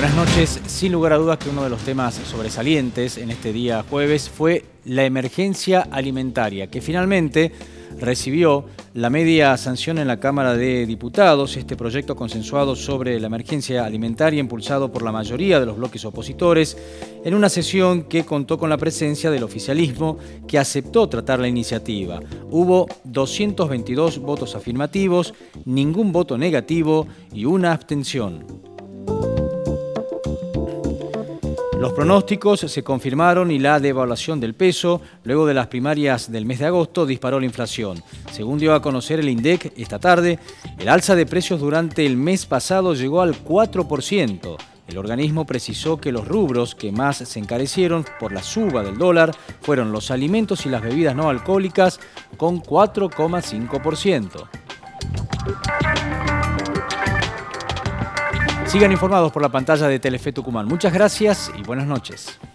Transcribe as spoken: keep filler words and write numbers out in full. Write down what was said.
Buenas noches. Sin lugar a dudas que uno de los temas sobresalientes en este día jueves fue la emergencia alimentaria, que finalmente recibió la media sanción en la Cámara de Diputados, este proyecto consensuado sobre la emergencia alimentaria impulsado por la mayoría de los bloques opositores, en una sesión que contó con la presencia del oficialismo, que aceptó tratar la iniciativa. Hubo doscientos veintidós votos afirmativos, ningún voto negativo y una abstención. Los pronósticos se confirmaron y la devaluación del peso, luego de las primarias del mes de agosto, disparó la inflación. Según dio a conocer el INDEC esta tarde, el alza de precios durante el mes pasado llegó al cuatro por ciento. El organismo precisó que los rubros que más se encarecieron por la suba del dólar fueron los alimentos y las bebidas no alcohólicas, con cuatro coma cinco por ciento. Sigan informados por la pantalla de Telefe Tucumán. Muchas gracias y buenas noches.